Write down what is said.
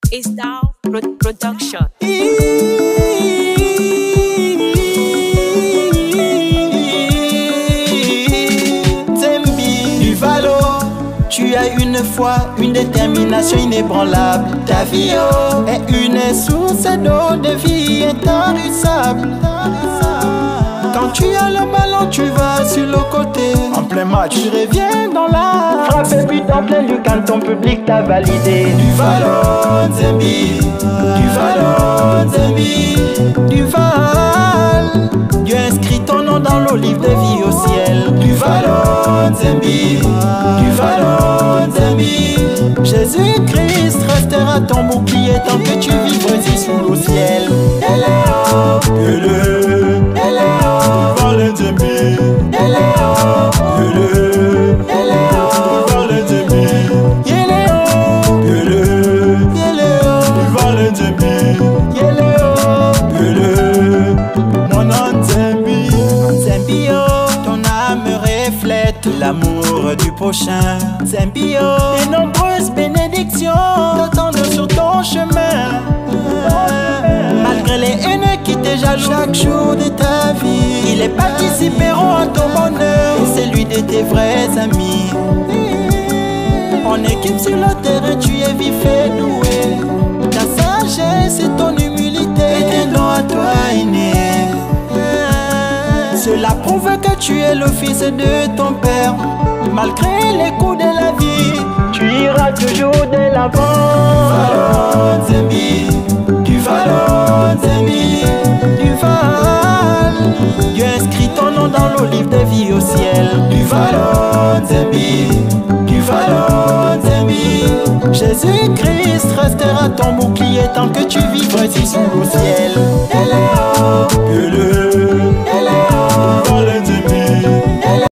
Style Production. Zembi, du Valo, tu as une foi, une détermination inébranlable. Ta vie est une source d'eau de vie intarissable. Quand tu as le ballon, tu vas sur le côté. En plein match, tu reviens dans la frappe et puis dans plein lieu quand ton public t'a validé. Du Valo, Zembi, du Valo, Zembi, du Val. Dieu inscrit ton nom dans le livre de vie au ciel. Du Valo, Zembi, du Valo, Zembi. Jésus-Christ restera ton bouclier tant que tu vivras ici sous le ciel. L'amour du prochain, Zembio, et nombreuses bénédictions t'attendent sur ton chemin. Malgré les haines qui te jalousent chaque jour de ta vie, ils participeront à ton bonheur et celui de tes vrais amis. En équipe sur le terrain, tu es vif et doué. Ta sagesse et ton humilité est un don à toi inné. Cela prouve que tu es le fils de ton père. Malgré les coups de la vie, tu iras toujours de l'avant. Du Valo, Zembi, du Valo, Zembi, du Val. Dieu inscrit ton nom dans le livre de vie au ciel. Du Valo, Zembi, du Valo, Zembi. Jésus-Christ restera ton bouclier tant que tu vivras ici sous le ciel.